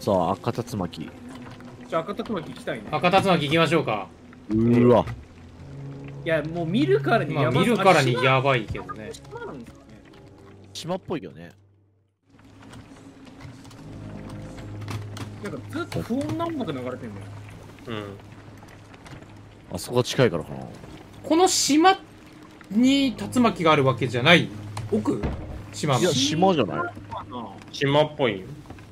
さあ、赤竜巻。 じゃあ赤竜巻行きたいね。 赤竜巻行きましょうか。 うわ。 いや、もう見るからにまあやば見るからにばやばいけどね。 島なんですかね。 島っぽいよね。 なんかずっと不穏な音楽流れてんだよ。 うん。 あそこが近いからかな。 この島に竜巻があるわけじゃない。奥島のいや、。島じゃない。 かな島っぽいよ。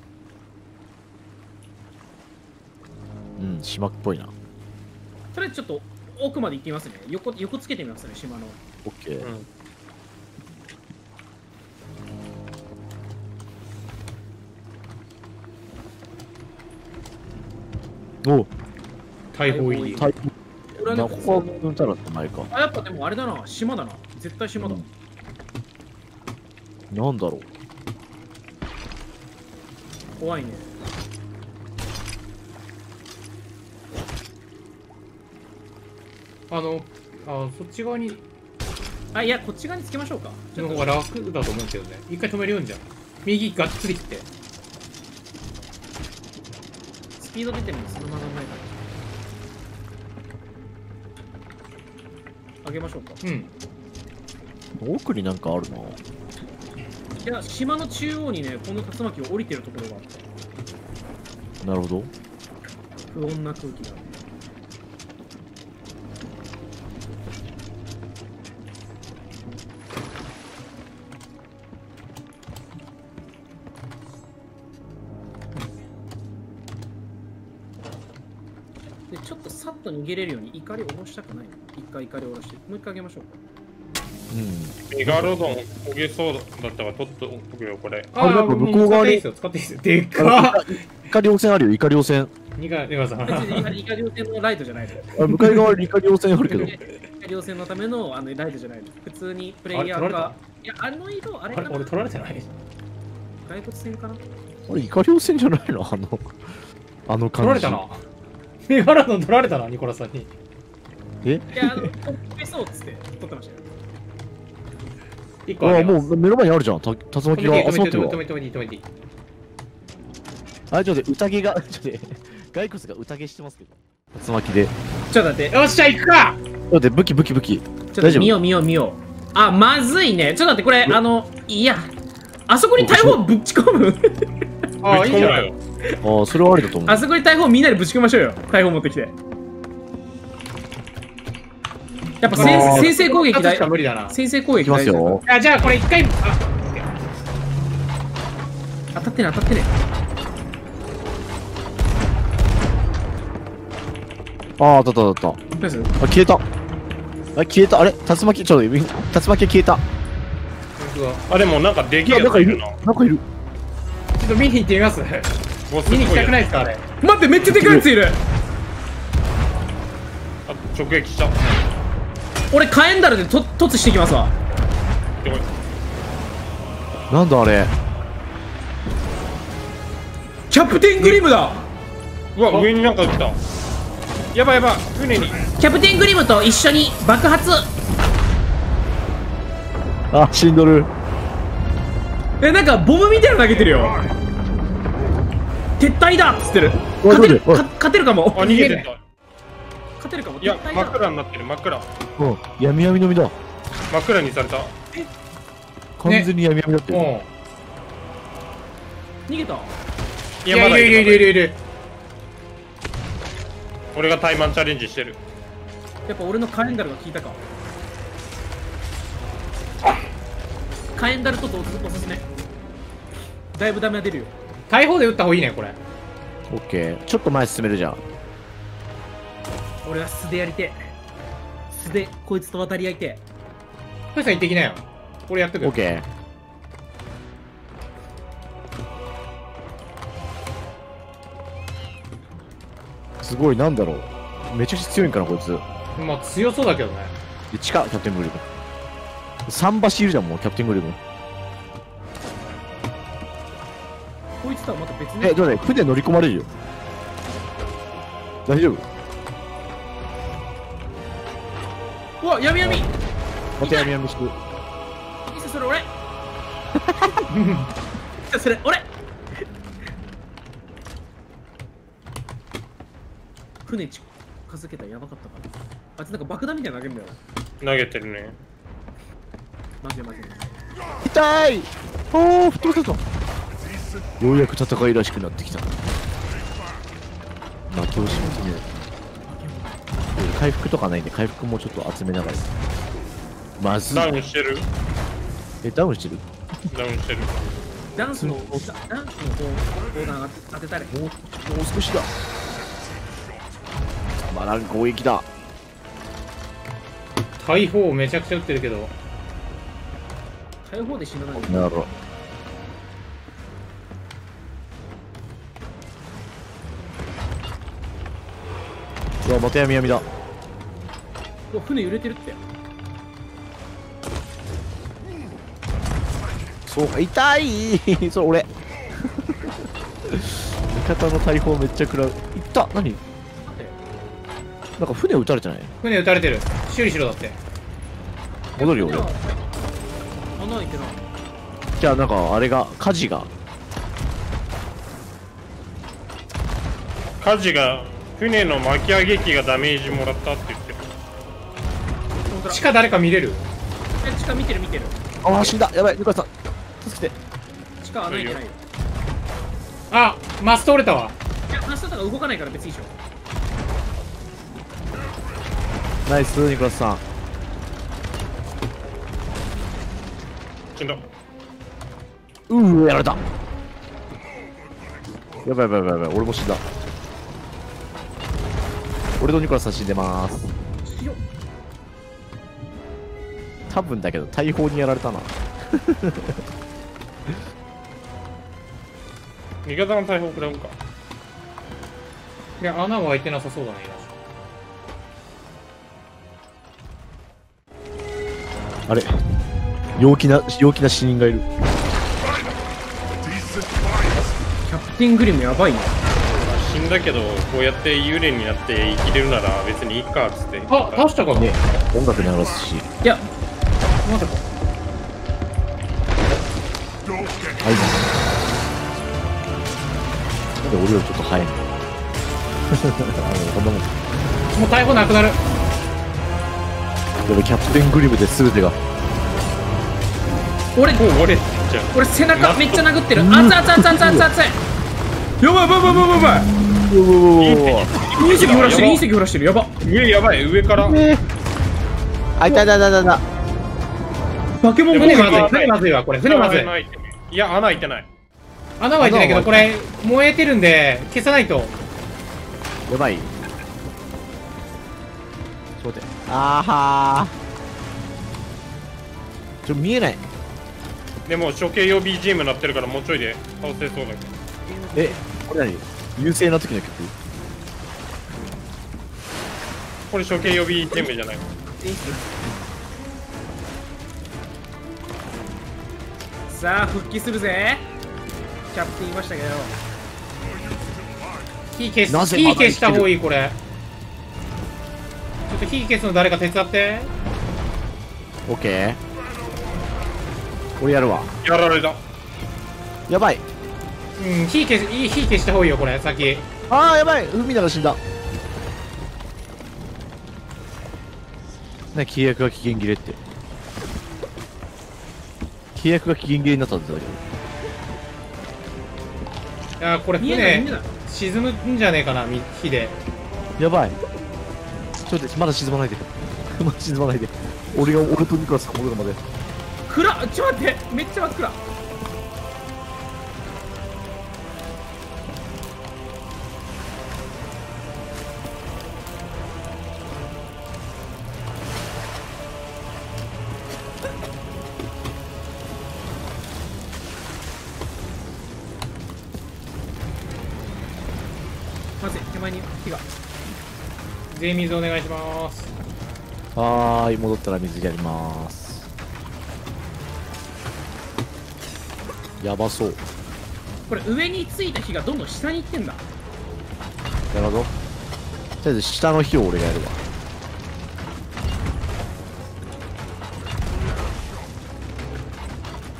うん、島っぽいな。 とりあえずちょっと奥まで行ってみますね。横つけてみますね、島の。 オッケー。 うん。 お、 大砲入り。 タイ俺はね、 ここはうんたらってないか。 あ、やっぱでもあれだな、島だな。絶対島だ。 なんだろう。 怖いね。 そっち側にあ、いや、こっち側につけましょうか。ちょっとの方が楽だと思うけどね。一回止めるよんじゃん。右がっつり切って。 スピード出てるんで、そのままないから。上げましょうか。 うん。 奥になんかあるな。 いや、島の中央にね、この竜巻を降りてるところがあって、 なるほど。 不穏な空気が。で、ちょっとさっと逃げれるように怒りを下ろしたくないの。一回怒りを下ろして、もう一回上げましょうか。 うん。 メガロドン焦げそうだったから取っとくよ、これ。 あれなんか向こう側に使っていいですよ。でっかイカ稜線あるよ、イカ稜線。 ニカさん。 別にイカ稜線のライトじゃないの。 あ、向かい側にイカ稜線あるけど。 イカ稜線のためのライトじゃないの。普通にプレイヤーが。いや、あの色、あれかな。 俺取られてない？ 骸骨線かな。 あれ、イカ稜線じゃないのあの感じ。 取られたな。メガロドン取られたな、ニコラさんに。 えいや、取れそうっつって撮ってましたよ。 一個ああ、 げます。 もう目の前にあるじゃん。竜巻が集まってるわ。 止めていい。 あ、ちょっと待って、宴が、ちょっと待って、骸骨が宴してますけど。竜巻で。 ちょっと待って、 よっしゃ、行くか。 だって武器。 ちょっと見よう。あ、まずいね。ちょっと待って、これ、いや、あそこに大砲ぶち込む。 ああ、いいじゃない。 よ。 ああ、それはありだと思う。 あそこに大砲みんなでぶち込みましょうよ。大砲持ってきて。やっぱ先制攻撃だ。無理だな。 先制攻撃いきますよ。 あ、じゃあこれ一回。 当たってね。 ああ、当たった。あ、消えた。あれ竜巻、ちょっと、竜巻消えた。 あ、でもなんかできるやついるな。 なんかいる。 ちょっと見に行ってみます。見に行きたくないですか、あれ。 待って、めっちゃでかいやついる。 あ、直撃した。 俺火炎ダルで突していきますわ。 なんだあれ。 キャプテングリムだ。 うわ、上になんか撃った。やばい、船に。 キャプテングリムと一緒に爆発。 あ、死んどる。 なんかボムみたいなの投げてるよ。撤退だっつってる。 おい勝てるかも。 あ、逃げてった。 勝てるかも。 いや、 撤退だ真っ暗になってる、真っ暗。 うん、闇の実だ。 真っ暗にされた。 完全に闇になってる。 逃げた。 いや、まだいる。 俺がタイマンチャレンジしてる。 やっぱ俺の火炎ダルが効いたか。火炎ダルとおすすめ。だいぶダメが出るよ。 大砲で撃った方がいいね、これ。 オッケー。ちょっと前進めるじゃん。 俺は素でやりてえ。素でこいつと渡り合いてえ。 トシさん行ってきなよ。俺やってくよ。 オッケー。すごい、なんだろう。めちゃくちゃ強いんかな、こいつ。 まあ強そうだけどね。 で、キャプテングリム。桟橋いるじゃん、もう、キャプテングリム。 こいつとはまた別に。 でもね、船乗り込まれるよ。大丈夫？ うわ、闇闇。 また闇してる。 いっそれ俺。いっそれ俺。 船近づけたらやばかったから。あいつなんか爆弾みたいなの投げるんだよ。 投げてるね。 マジでマジで。 痛い。おお、吹っ飛ばされた。ようやく戦いらしくなってきた。負け惜しみすぎない。回復とかないんで、回復もちょっと集めながら。まずい。 ダウンしてる。 ダウンしてる。 ダウンしてる。 ダンスの砲弾当てたれ。 もう少しだ。まらん攻撃だ。 大砲めちゃくちゃ撃ってるけど。 大砲で死なない。 なるほど。うわ、また闇闇だ。 うわ、船揺れてるって。 そうか、痛いそれ俺。味方の大砲めっちゃ食らう。いった。何？ 待って。 なんか船撃たれてない？ 船撃たれてる。修理しろだって。 戻るよ俺。 穴開いてない。 じゃあなんかあれが火事が。 火事が船の巻き上げ機がダメージもらったって言ってる。 本当だ。 地下誰か見れる？ 地下見てる見てる。 ああ死んだ。やばい、ルカさん助けて。 地下穴開いてないよ。 あ、マスト折れたわ。 いや、マスターとか動かないから別にいいでしょ。 ナイスニコラスさん。 死んだ。 やられた。やばいやばいやばいやばい、俺も死んだ。俺とニコラスさん死んでまーす。 強っ。 多分だけど大砲にやられたな。 味方の大砲食らうか。 いや、穴は開いてなさそうだね。 あれ、陽気な死人がいる。 キャプテングリムやばいね。 死んだけど、こうやって幽霊になって生きれるなら別にいいかっつって。 あ、倒したかも。 ね、音楽流すし。 いや、 まさか。 はい。なんで俺よりちょっと早いの？こんなもん。 もう大砲なくなる。 やべ、キャプテングリムで全てが。 俺背中めっちゃ殴ってる。熱々熱々熱々熱い。やばいやばいやばいやばいやばい。隕石降らしてる、隕石降らしてる。やば。 上やばい、上から。 あ、いたいたいたいた。 化け物船まずい。船まずいわ、これ。船まずい。 いや、穴開いてない。 穴は開いてないけど、これ、燃えてるんで、消さないと。 やばい。ちょっと待って。あーはー。見えない。 でも処刑用 BGM なってるからもうちょいで倒せそうだけど。 え、これ何？優勢な時の曲？ これ処刑用 BGM じゃない。 さあ復帰するぜ。キャプテンいましたけど。 火消した方がいい、これ。ちょっと火消すの誰か手伝って。 オッケー。俺やるわ。 やられた。 やばい。 うん、火消した方がいいよ、これ、先。 あーやばい、海だが死んだ。ね、契約が期限切れって。契約が期限切れになったんだけど。 いや、これ船沈むんじゃねえかな、火で。 やばい。ちょっと待って、まだ沈まないで。まだ沈まないで。俺とニコラスが戻るまで。 暗っ、ちょっと待って、めっちゃ真っ暗。まずい、手前に火が。 全員水お願いします。 はーい、戻ったら水やりまーす。やばそう。 これ上についた火がどんどん下に行ってんだ。 やるぞ。とりあえず下の火を俺がやるわ。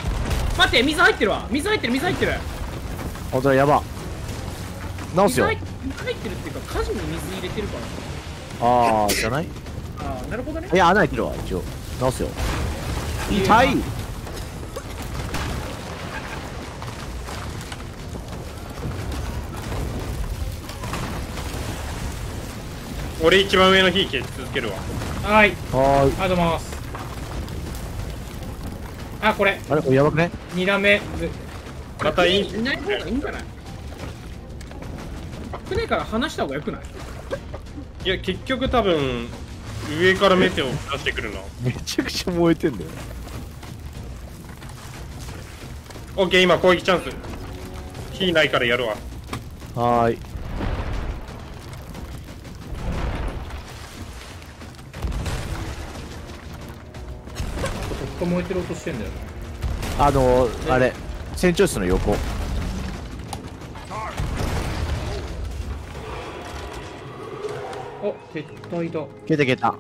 待って、水入ってるわ。水入ってる。 あ、じゃあやば。直すよ。 水入っ入ってるっていうか火事に水入れてるからあー、じゃない？ ああなるほどね。 いや、穴開いてるわ、一応。直すよ。痛い。 俺一番上の火消し続けるわ。 はい。 はーい。 ありがとうございます。あ、これ、 あれ、これやばくね？ 2段目。 またいい。 いない方がいいんじゃない？船から離した方がよくない？ いや、結局多分、上からメテオ出してくるの。 めちゃくちゃ燃えてんだよ。 オッケー、今攻撃チャンス。火ないからやるわ。 はーい。 ここ燃えてる音してんだよ。 あれ、船長室の横。 お、撤退だ。 消えた消えた。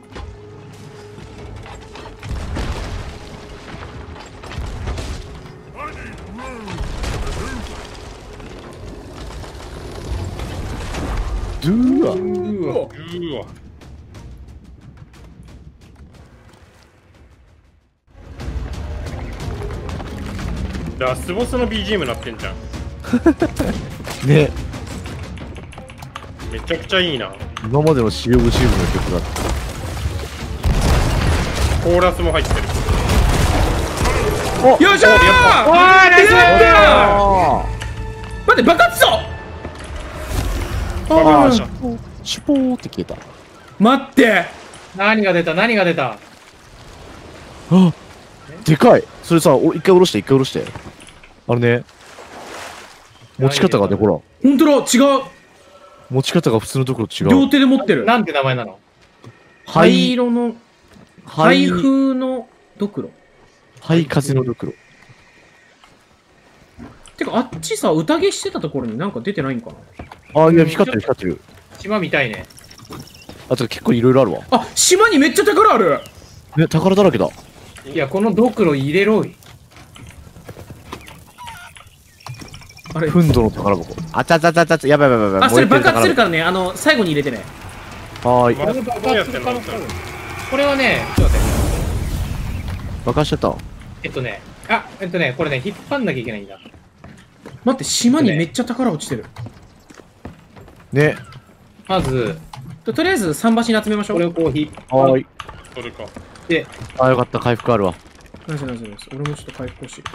ドゥーワ。 うわ。 うーわ。ラスボスの BGM なってんじゃん。 ね、 めちゃくちゃいいな。 今までのシオブチームの曲だった。 コーラスも入ってる。 よいしょー。 おー、ナイスあ待って爆発した爆発した。 ーシュポーって消えた。 待って何が出た何が出た。 あ、でかい。それさ、一回下ろして、一回下ろして。あれね、持ち方がね、ほら、 本当だ違う持ち方が普通のところと違両う。 手で持ってるなんて名前なの？ 灰色の灰灰風のドクロ灰風のドクロ。 てかあっちさ宴してたところになんか出てないんかな。 あ、いや、光ってる、光ってる。 島みたいね。 あと結構いろいろあるわ。 あ島にめっちゃ宝ある。 ね、宝だらけだ。 いや、このドクロ入れろい。 あれフンドの宝箱。あちゃちゃちゃちゃちゃ、やばいやばいやばい。 あそれ爆発するかからね最後に入れてね。 はーい。 これで爆発する可能性ある。これはね、ちょっと待って。 爆発しちゃった。 これね、引っ張んなきゃいけないんだ。 待って島にめっちゃ宝落ちてる。 ね。 まず、 とりあえず桟橋に集めましょう。 これをこう引っ張っはーい。 それか。 て、 あ、よかった、回復あるわ。 ナイスナイスナイス。俺もちょっと回復欲しい。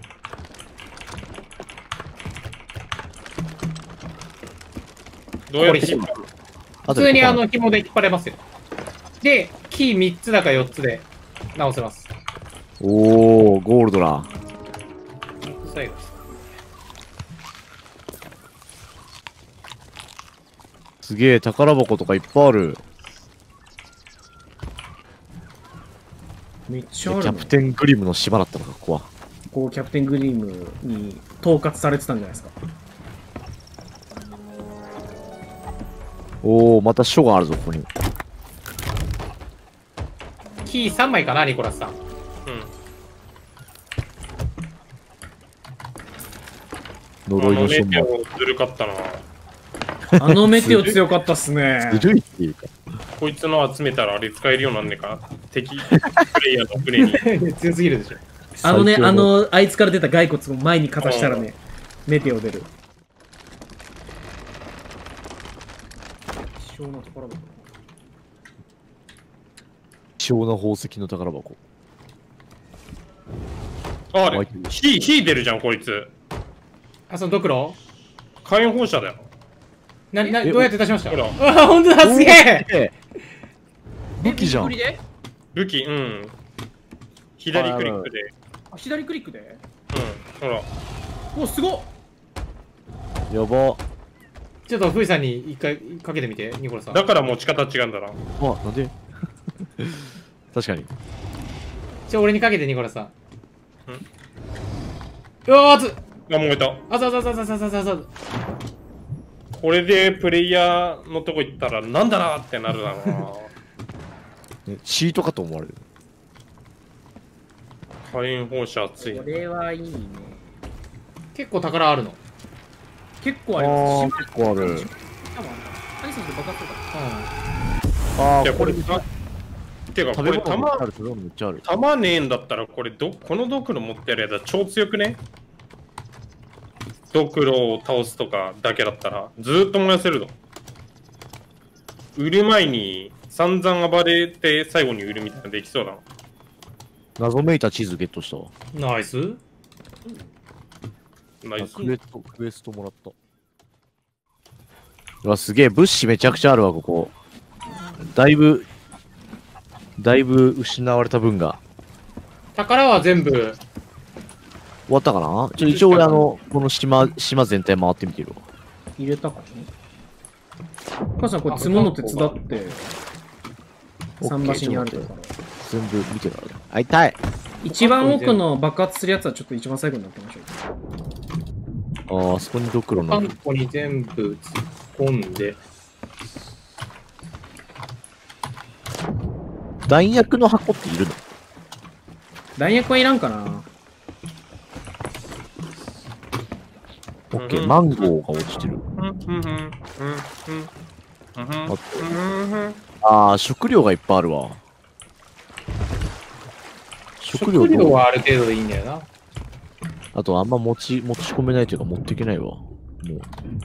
どうやってこれ引っあ普通に紐で引っ張れますよ。で、キー3つだか4つで直せます。 おー、ゴールドだ。 最後です。 すげえ、宝箱とかいっぱいある。 めっちゃあるの。 キャプテングリムの島だったのか、ここは。 こうキャプテングリームに統括されてたんじゃないですか。 おー、また書があるぞ、ここに。 キー3枚かな、ニコラスさん。 うん。 呪いの書も。 ずるかったな。 あのメテオ強かったっすね。 ずるいっていうか。 こいつの集めたらあれ使えるようになんねえか。敵プレイヤーの船に。 強すぎるでしょ。 あのね、 最強のあいつから出た骸骨を前にかざしたらね、メテオ出る。希少な宝箱。 希少な宝石の宝箱。 あれ、火出るじゃん、こいつ。 あ、そのドクロ火炎放射だよ。 どうやって出しました？ ほらあ、ほんとだ、すげえ。 武器じゃん。 右クリで武器、うん。左クリックで。 あ左クリックでうん、ほら。 お、すごっ。 やば。 ちょっと、ふいさんに一回かけてみて、ニコラさん。 だから持ち方違うんだな。 あ、なんで確かに。 俺にかけて、ニコラさん。うわー、熱っ。 あ、燃えた。 熱々熱々熱々熱々。 これでプレイヤーのとこ行ったら、なんだなってなるだろうな。 ね、シートかと思われる。 火炎放射熱いこ。れはいいね。 結構宝あるの。 結構あります。 結構ある。 かもあんだ。 何それ爆発するか。 ああ、 いやこれこれ、 てかこ食べれ弾物めっちゃある、食べ物めっちゃある。 弾ねえんだったらこれこのドクロ持ってるやつ超強くね？ドクロを倒すとかだけだったらずーっと燃やせるの。売る前に散々暴れて最後に売るみたいなのできそうだな。 謎めいた地図ゲットしたわ。 ナイス。 ナイス。 クエストもらった。うわ、すげえ、物資めちゃくちゃあるわ、ここ。だいぶ失われた分が。 宝は全部、 終わったかな。一応俺この島全体回ってみてるわ。 入れたかね。母さん、これ積むの手伝って、桟橋にあるから。 全部見てるわ。あ、痛い。 一番奥の爆発するやつはちょっと一番最後になってましょう。 あそこにドクロなる。 パン粉に全部突っ込んで、 弾薬の箱っているの？ 弾薬はいらんかな。 オッケー、マンゴーが落ちてる。ああ、食料がいっぱいあるわ。食料はある程度でいいんだよな。 あとあんま持ち込めないというか持っていけないわ。もう。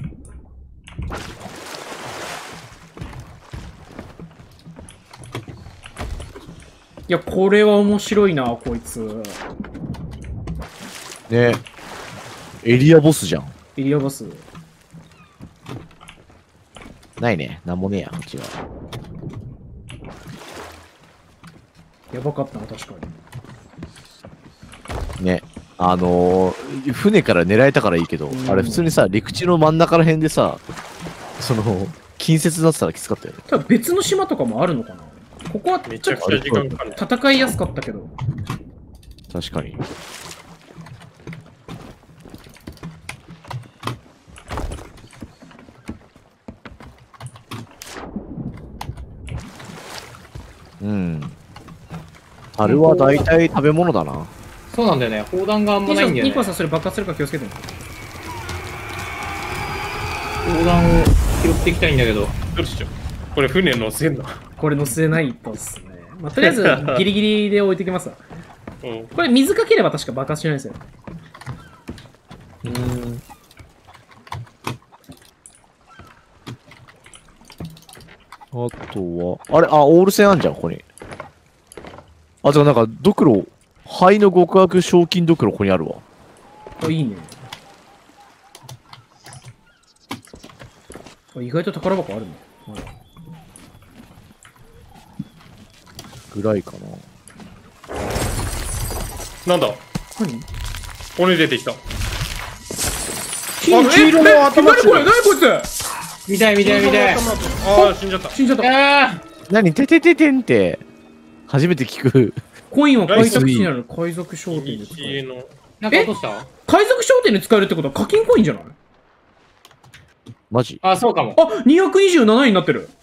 いや、これは面白いな、こいつ。 ねエリアボスじゃん。 エリアボス。 ないね。なんもねえや、こっちは。 やばかったな、確かに。 ね。船から狙えたからいいけど、あれ普通にさ、陸地の真ん中ら辺でさ、近接になってたらきつかったよね。 ただ別の島とかもあるのかな。ここはめちゃくちゃ時間かかる。 戦いやすかったけど。 確かに。うん。樽は大体食べ物だな。 そうなんだよね。砲弾があんまないんだよね。 ニコさん、それ爆発するから気をつけてね。 砲弾を拾っていきたいんだけど。 どうしよう。これ船乗せんの？ これ乗せないとっすね。まあ、とりあえず、ギリギリで置いてきますわ。 うん。 これ水かければ確か爆発しないですよ。 あとは、あれ、オール戦あんじゃん、ここに。あ、てかなんか、ドクロ、灰の極悪賞金ドクロここにあるわ。 あ、いいね。あ、意外と宝箱あるね。 ぐらいかな。 なんだ？ 何骨出てきた。 黄色の頭何これ何こいつ見たい見たい見たい。 ああ、死んじゃった。 死んじゃった。 あ何ててててんって、初めて聞く。 コインは海賊になる海賊商店で使える。 の。 なんか落とした？ 海賊商店で使えるってことは課金コインじゃない？ マジあ、そうかも。 あ、227円になってる。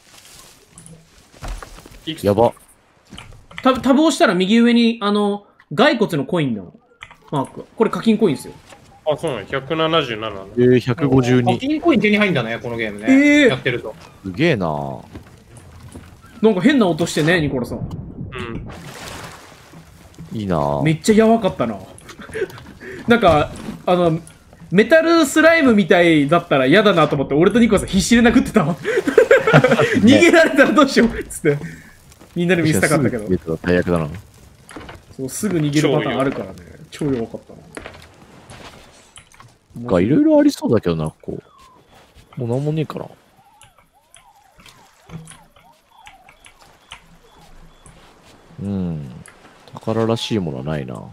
やば。 タブをしたら右上に、骸骨のコインのマーク。これ課金コインですよ。 あ、そうなの。177なの。 152。 課金コイン手に入んだね、このゲームね。やってると。 すげえな。 なんか変な音してね、ニコラさん。 うん。 いいな。 めっちゃやばかったな。なんか、メタルスライムみたいだったら嫌だなと思って、俺とニコラさん必死で殴ってたわ。逃げられたらどうしようっつって。みんなで見せたかったけど。 最悪だな。 そう、すぐ逃げるパターンあるからね。超弱かったな。 なんかいろいろありそうだけどな、こう。もうなんもねえかな。うん。宝らしいものはないな。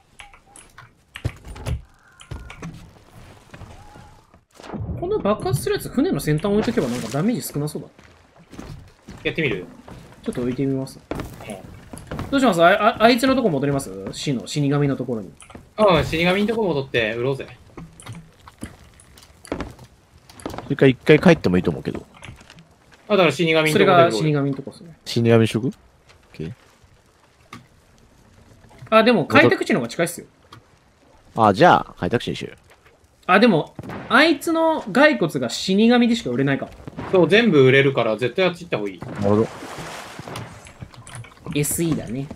この爆発するやつ、船の先端置いとけばなんかダメージ少なそうだ。 やってみる？ ちょっと置いてみます。どうします？あいつのとこ戻ります？死神のところに。 うん、死神のとこ戻って売ろうぜ。 それから一回帰ってもいいと思うけど。 あ、だから死神のとこそれが死神。 神のとこですね。 死神しとく？ あ、でも開拓地の方が近いっすよ。 あ、じゃあ、開拓地にしようよ。 あ、でも、あいつの骸骨が死神でしか売れないか。 そう、全部売れるから絶対あっち行った方がいい。 なるほど。 SE だね。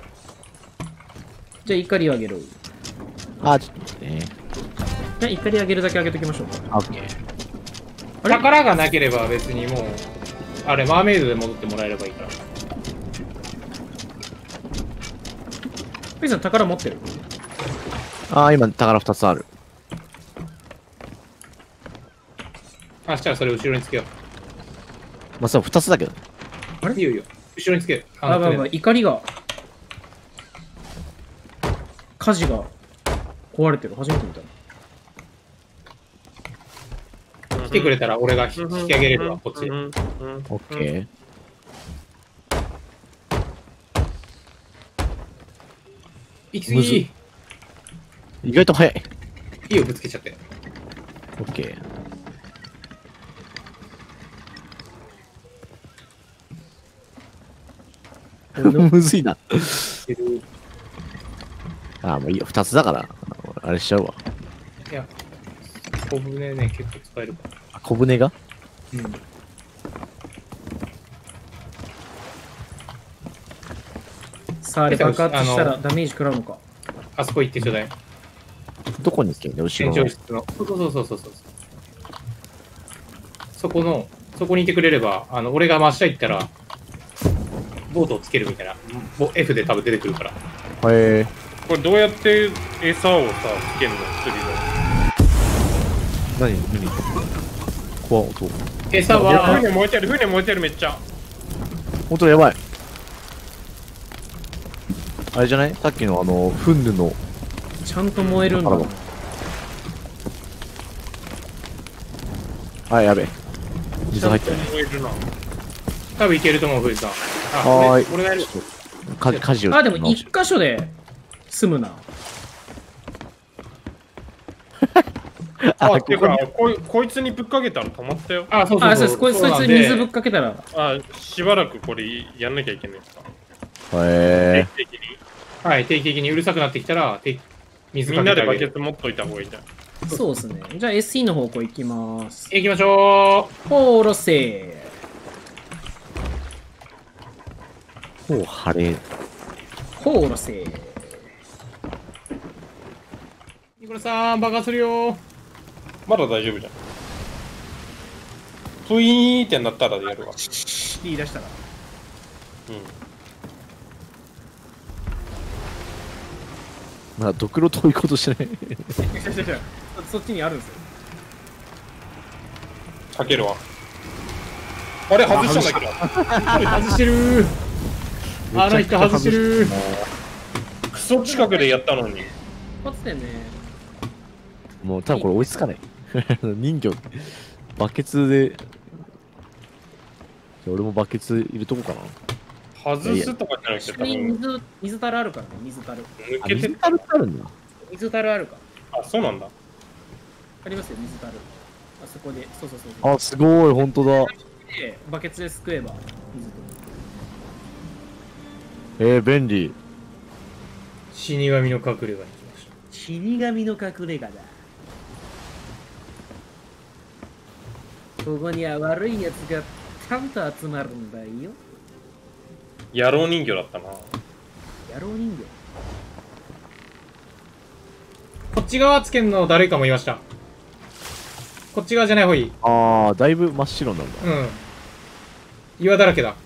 じゃあ怒りをあげる。 あ、ちょっと待ってね。 じゃあ怒りあげるだけあげときましょうか。 オッケー。 あれ宝がなければ別にもう、あれ、マーメイドで戻ってもらえればいいから。 ペイさん宝持ってる？ あー、今、宝2つある。 あ、したらそれ後ろにつけよまあ、そう、2つだけどね。 う。いいよいいよ。後ろにつけ。 あ、まあまあ、怒りが。火事が壊れてる。初めて見た。 来てくれたら俺が引き上げれるわ、こっちで。 オッケー。 行き過むずぎ。 意外と早い。 いいよ、ぶつけちゃって。 オッケー。むずいな。あー、もういいよ。2つだから、あれしちゃうわ。 いや、小舟ね、結構使えるかあ、小舟がら。うん。 さあ、あれ爆発したらダメージ食らうのか。 あそこ行ってちょうだい。 どこに行けんの後ろの。 船長室の。そう。そこにいてくれれば、俺が真下行ったら、ボートをつけるみたいな。F で多分出てくるから。 へえ。 これどうやって餌をさ、つけんの釣り何怖い音。 餌の。 は、 船燃えてるめっちゃ。 ほんとやばい。あれじゃないさっきのフンヌの。 ちゃんと燃えるんだ。 あ、やべえ。水入ってるね。 燃えるな。 多分いけると思う、藤さん。あ、 はーい。 俺がやる。 火事を。 あ、でも一箇所で済むな。 あ、てか、こいつにぶっかけたら止まったよ。 あ、そうあ、そうです。こいつそうなんで水ぶっかけたら。 あ、しばらくこれやんなきゃいけないですか。 へえ。 定期的に。 はい、定期的にうるさくなってきたら、水みんなでバかけてあげる。 ケツ持っといた方がいいじゃん。 そうですね。じゃあ SE の方向行きます。 行きましょほーろせほう、晴れ。 ー。ほーろせー。 う。ニコラさん、爆発するよ。 まだ大丈夫じゃん。プイーンってなったらやるわ。 言い出したら。 うん。 まだドクロ遠いことしてない。 そっちにあるんですよ。 かけるわ。あれ外したんだけど。 外してる。あの人外してる。 クソ近くでやったのに。 かつてね、 もう多分これ追いつかない。人魚、バケツで。じゃあ俺もバケツ入れとこうかな。 外すとかじゃなくて下に多分水樽あるからね、水樽。 あ、 抜けて水樽ってあるんだ。 水樽あるから。 あ、そうなんだ。 ありますよ、水樽。あそこで、そう。 あ、すごい、ほんとだ。 で、バケツですくえば、水と。 便利。 死神の隠れ家に来まし死神の隠れ家だ。ここには悪い奴がちゃんと集まるんだよ。 野郎人形だったな。 野郎人形。 た。こっち側つけんのだるいかも言いました。こっち側じゃない方がいい。 ああ、だいぶ真っ白なんだ。 うん。岩だらけだ。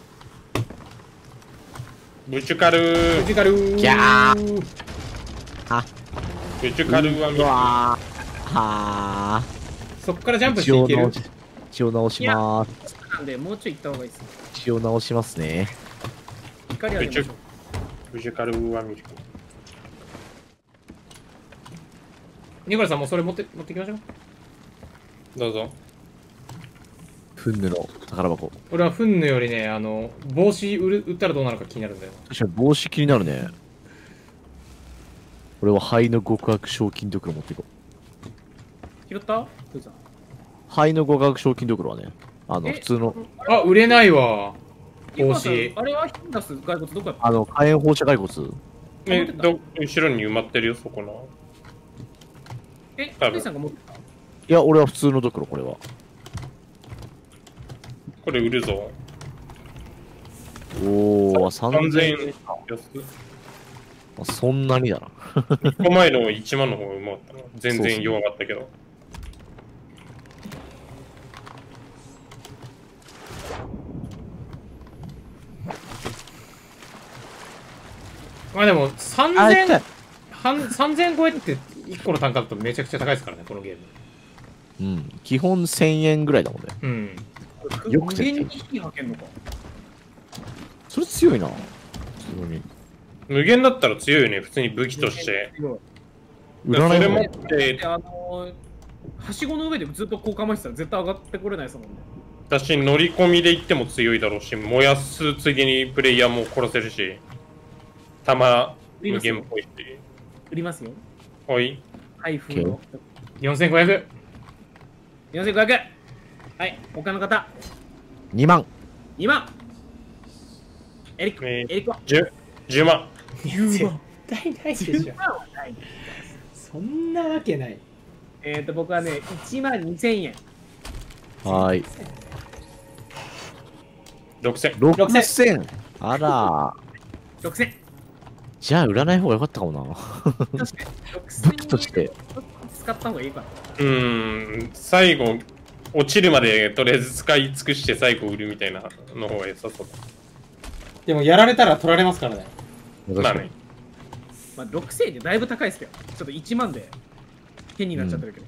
ブチュカルフー。 ジカルー。 ギャー。 ブチュカルーは見る。 はあ。 そっからジャンプしていける。 血を直しまーす。 なんで、もうちょい行った方がいいです。 血を直しますね。 光あげましょう。 ブチュカルーは見る。 ニコラさんもうそれ持ってきましょう。 どうぞ。 フンヌの宝箱。 俺はフンヌよりね、帽子売ったらどうなるか気になるんだよ。 確かに帽子気になるね。俺は灰の極悪賞金袋持っていこう。 拾ったふうさん。 灰の極悪賞金袋はね、 え普通の、 あ、売れないわ。帽子。 あれは引き出す骸骨どこやった火炎放射骸骨。 後ろに埋まってるよ、そこの。 え、 多分ふうさんが持ってたいや、俺は普通のドクロ、これは。 これ売るぞ。 おー、3000 3000 円円。安っ。 そんなにだな。 1個前の1万の方がうまかったな。全然弱かったけど。 まあでも、 あ、痛い 3000超えって1個の単価だとめちゃくちゃ高いですからね、このゲーム。 うん。基本1000円ぐらいだもんね。 うん。 よくて無限に火吐けんのか。 それ強いな。普通に。 無限だったら強いよね、普通に武器として。 売らないそれ持もんね。 って、 はしごの上でずっとこう構えてたら絶対上がってこれないですもんね。 私乗り込みで行っても強いだろうし、燃やすついでにプレイヤーも殺せるし、弾無限っぽいし。 売りますよ。 おい。 配布の。 4500。 4500。はい、他の方。 2万。 2万。エリック、 えーエリックは 10万。 10万。 絶対ないでし 10 ょ。 万はない。 そんなわけない。 僕はね、1万2000円。 はーい。 6000。 6000。あらー。 6000。 じゃあ売らない方が良かったかもな。 確かに。 武器として。 使った方がいいかな。 最後、落ちるまでとりあえず使い尽くして最後売るみたいなの方が良さそうでもやられたら取られますからね。 だ。まあね。 まあ、6000円ってだいぶ高いですけど、ちょっと1万で変になっちゃってるけど。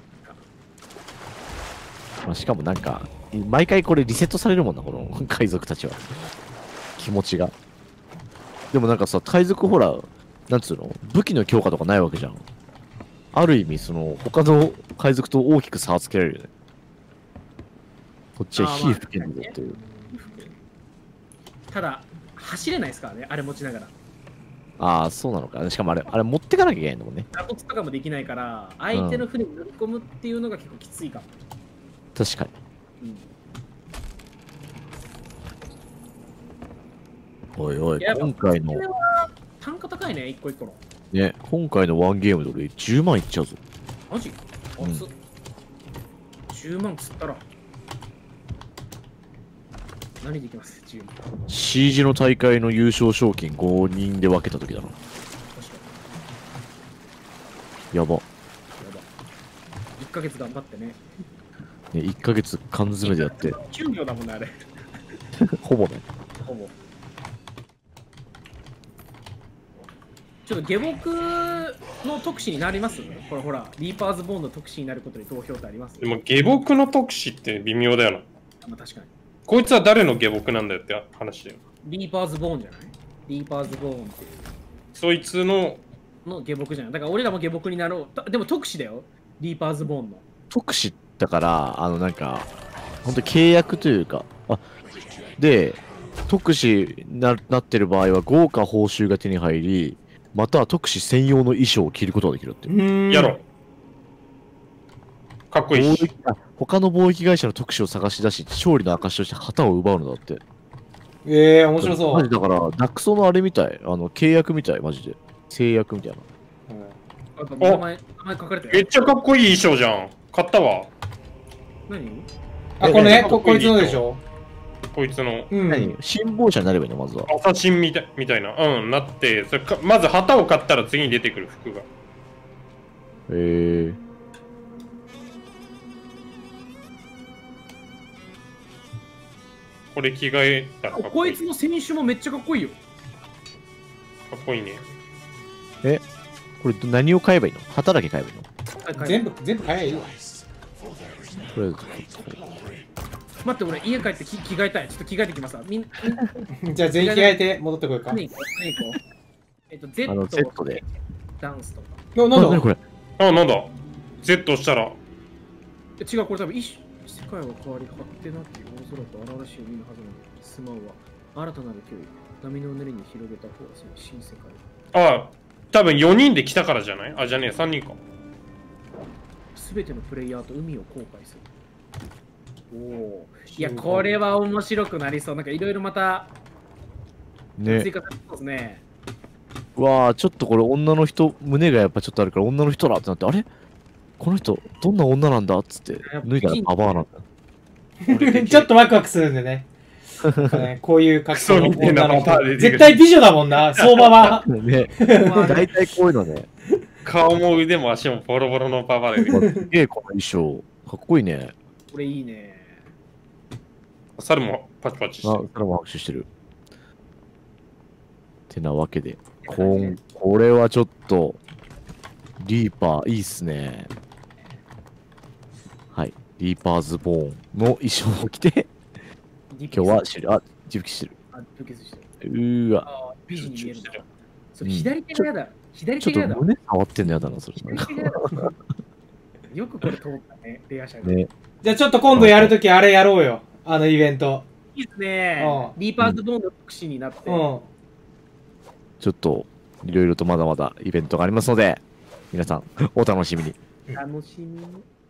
まあ、しかもなんか、毎回これリセットされるもんな、この海賊たちは。気持ちが。でもなんかさ、海賊ほら、なんつうの武器の強化とかないわけじゃん。ある意味、その、他の海賊と大きく差をつけられるよね。こっちは火吹けんのっていう。 ただ、走れないですからね、あれ持ちながら。 ああ、そうなのか。しかもあれ持ってかなきゃいけないんだもんね。 打突とかもできないから、相手の船に乗り込むっていうのが結構きついかも。 確かに。 うん、 おいおい、 いや今回の、 単価高いね、一個一個の。 ね、今回のワンゲームで俺10万いっちゃうぞ。 マジうん熱っ、10万つったら。何でいきます ?10 万。 シージの大会の優勝賞金5人で分けた時だな。 確かやば。 に。やば。1ヶ月頑張ってね。 ね、1ヶ月缶詰でやって、 給料だもんね、あれ。 ほぼね。 ほぼ。ちょっと下僕の特使になりますこれほら、リーパーズボーンの特使になることに投票ってありますでも下僕の特使って微妙だよな。 まあ、確かに。 こいつは誰の下僕なんだよって話だよ。 リーパーズボーンじゃないリーパーズボーンっていうそいつの、 の下僕じゃないだから俺らも下僕になろう。でも特使だよ。リーパーズボーンの。 特使だからなんか本当契約というかで特使なってる場合は豪華報酬が手に入りまたは特使専用の衣装を着ることができるっていうやろう。かっこいいし。 他の貿易会社の特使を探し出し勝利の証として旗を奪うのだって。 面白そう。 マジだからダックソのあれみたい契約みたいマジで制約みたいな。 あと名前書かれてる。 めっちゃかっこいい衣装じゃん。買ったわ。 何あ、これね、こいつのでしょ。 こいつの。 何辛抱者になればいいのまずは。 アサシンみたいな。なって、それかまず旗を買ったら次に出てくる服が。これ着替えたらかっここいい。 いつの選手もめっちゃかっこいいよ。 かっこいいね。 これ何を買えばいいの旗だけ買えばいいの全部買えばいいよ。 とりあえず待って、俺家帰って着替えたい。ちょっと着替えてきますわ。みんな。 じゃあ全員着替えて戻ってこいか。 何行こう Z Z で。 ダンスとか。 なんだ何これあ、なんだ ?Z したら。 違う、これ多分世界は変わり、勝手なき大空と荒々しい海のはずなのに、スマウは新たなる距離、波のうねりに広げたフォースの新世界。 あ、多分4人で来たからじゃないじゃねえ、3人か。 すべてのプレイヤーと海を航海する。おお。いや、これは面白くなりそう。なんかいろいろまたね追加されそうですね。 うわあちょっとこれ女の人胸がやっぱちょっとあるから女の人だってなってあれこの人どんな女なんだっつって脱いだらババアなんだ。 ちょっとワクワクするんでね。 ねこういう格好のクソみたいな女のパターンで人。絶対美女だもんな、相場は。 ね、大体こういうのね。 顔も腕も足もボロボロのパパで。 すげえ、この衣装。かっこいいね。 これいいね。 猿もパチパチしてあ、 る。 それも拍手してる。てなわけで、これはちょっと、リーパー、いいっすね。はい。リーパーズボーンの衣装を着て、今日は自吹きしてる。 あ、ドキスしてる。 うーわ。 あ、美人に見えるな。そう、 うん左手がやだ。左ちょっと手がやだ。 胸触ってんのやだな、それ。なんか左手がやだ。よくこれ通ったね、レア車が。 ね。 じゃあちょっと今度やるときあれやろうよ。あのイベント。 いいですねう。んリーパーズボーンの特使になって。 うん。 ちょっと、いろいろとまだまだイベントがありますので、皆さん、お楽しみに。 楽しみに。